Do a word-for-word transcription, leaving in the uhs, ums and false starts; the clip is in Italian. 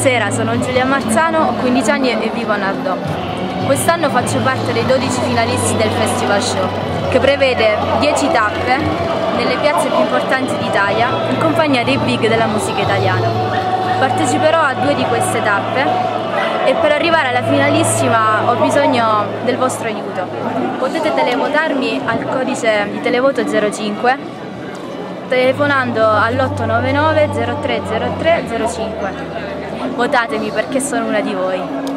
Buonasera, sono Giulia Marzano, ho quindici anni e vivo a Nardò. Quest'anno faccio parte dei dodici finalisti del Festival Show, che prevede dieci tappe nelle piazze più importanti d'Italia in compagnia dei big della musica italiana. Parteciperò a due di queste tappe e per arrivare alla finalissima ho bisogno del vostro aiuto. Potete televotarmi al codice di televoto zero cinque telefonando all'otto nove nove zero tre zero tre zero cinque. Votatemi perché sono una di voi.